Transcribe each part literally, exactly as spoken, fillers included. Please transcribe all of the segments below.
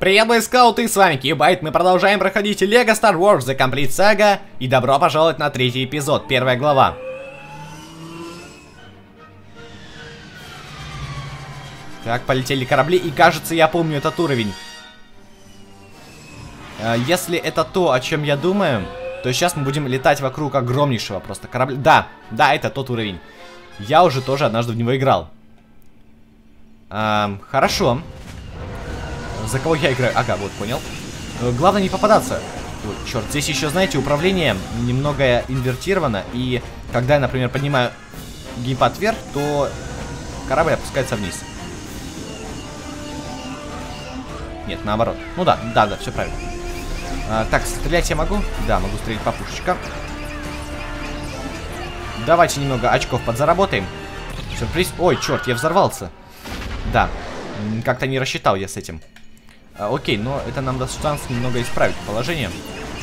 Привет, мои скауты, с вами Кьюбайт, мы продолжаем проходить Лего Star Wars The Complete Saga, и добро пожаловать на третий эпизод, первая глава. Так, полетели корабли, и кажется, я помню этот уровень. Если это то, о чем я думаю, то сейчас мы будем летать вокруг огромнейшего просто корабля. Да, да, это тот уровень. Я уже тоже однажды в него играл. Эм, хорошо. За кого я играю? Ага, вот, понял. Главное не попадаться. Ой, черт, здесь еще, знаете, управление немного инвертировано. И когда я, например, поднимаю геймпад вверх, то корабль опускается вниз. Нет, наоборот. Ну да, да, да, все правильно. А, так, стрелять я могу? Да, могу стрелять по пушечкам. Давайте немного очков подзаработаем. Сюрприз. Ой, черт, я взорвался. Да, как-то не рассчитал я с этим. А, окей, но это нам даст шанс немного исправить положение.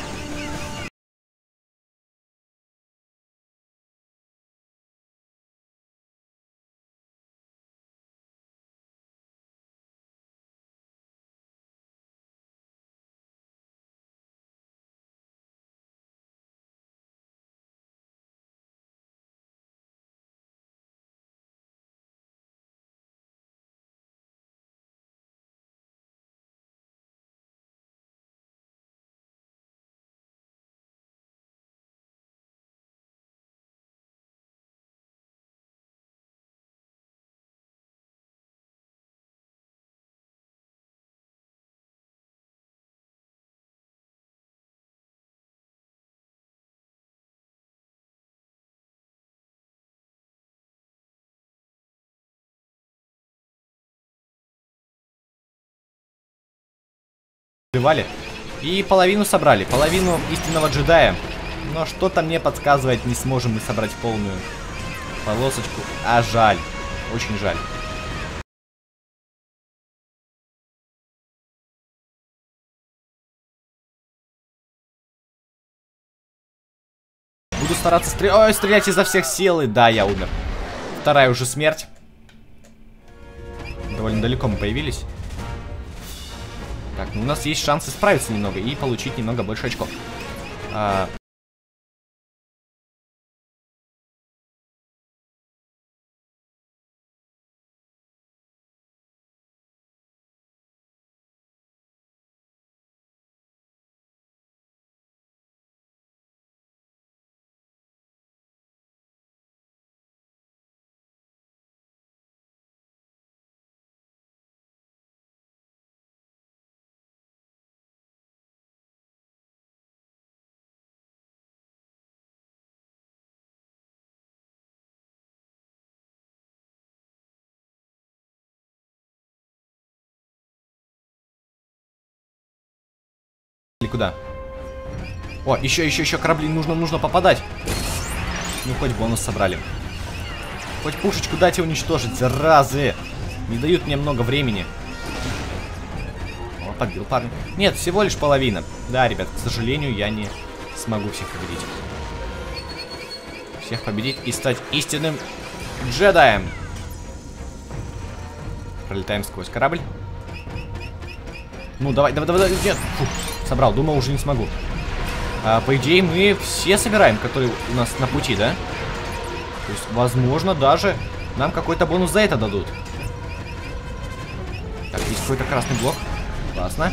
И половину собрали, половину истинного джедая. Но что-то мне подсказывает, не сможем мы собрать полную полосочку. А жаль, очень жаль. Буду стараться стрелять. Ой, стрелять изо всех сил. И да, я умер. Вторая уже смерть. Довольно далеко мы появились. Так, ну у нас есть шанс исправиться немного и получить немного больше очков. А... Или куда? О, еще, еще, еще корабли. Нужно, нужно попадать. Ну, хоть бонус собрали. Хоть пушечку дайте уничтожить, заразы. Не дают мне много времени. О, подбил парня. Нет, всего лишь половина. Да, ребят, к сожалению, я не смогу всех победить. Всех победить и стать истинным джедаем. Пролетаем сквозь корабль. Ну, давай, давай, давай, нет. Фу, собрал, думал, уже не смогу. А, по идее, мы все собираем, которые у нас на пути, да? То есть, возможно, даже нам какой-то бонус за это дадут. Так, есть какой-то красный блок. Классно.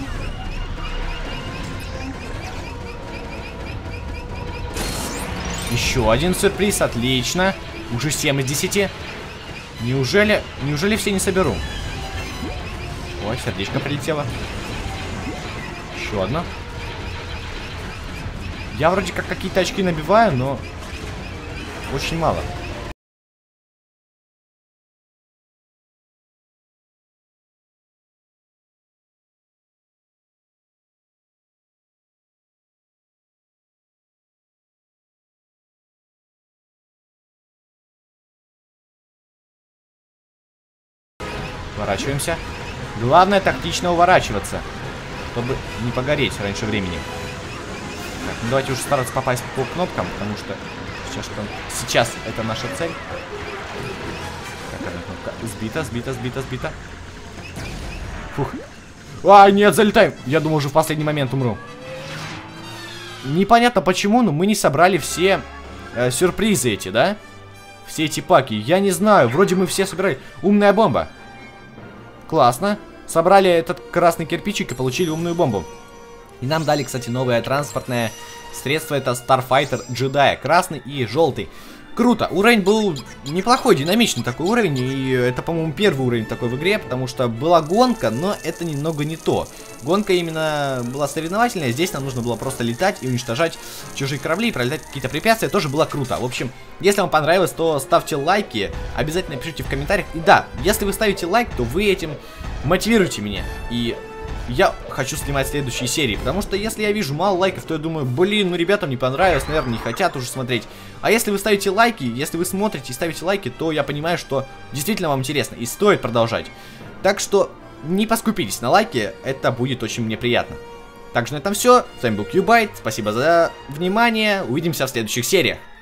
Еще один сюрприз, отлично. Уже семь из десяти. Неужели, неужели все не соберу? Ой, сердечко прилетело. Еще одно. Я вроде как какие-то очки набиваю, но очень мало. Уворачиваемся. Главное тактично уворачиваться, чтобы не погореть раньше времени. Так, ну давайте уже стараться попасть по кнопкам, потому что сейчас, что... сейчас это наша цель. Так, одна кнопка сбита, сбита, сбита, сбита. Фух. А, нет, залетаем. Я думал, уже в последний момент умру. Непонятно почему, но мы не собрали все э, сюрпризы эти, да? Все эти паки. Я не знаю, вроде мы все собирали. Умная бомба. Классно. Собрали этот красный кирпичик и получили умную бомбу. И нам дали, кстати, новое транспортное средство. Это Starfighter Jedi. Красный и желтый. Круто. Уровень был неплохой, динамичный такой уровень. И это, по-моему, первый уровень такой в игре. Потому что была гонка, но это немного не то. Гонка именно была соревновательная. Здесь нам нужно было просто летать и уничтожать чужие корабли, и пролетать какие-то препятствия. Тоже было круто. В общем, если вам понравилось, то ставьте лайки. Обязательно пишите в комментариях. И да, если вы ставите лайк, то вы этим мотивируете меня. И я хочу снимать следующие серии, потому что если я вижу мало лайков, то я думаю, блин, ну ребятам не понравилось, наверное, не хотят уже смотреть. А если вы ставите лайки, если вы смотрите и ставите лайки, то я понимаю, что действительно вам интересно и стоит продолжать. Так что не поскупитесь на лайки, это будет очень мне приятно. Также на этом все. С вами был Кьюбайт, спасибо за внимание, увидимся в следующих сериях.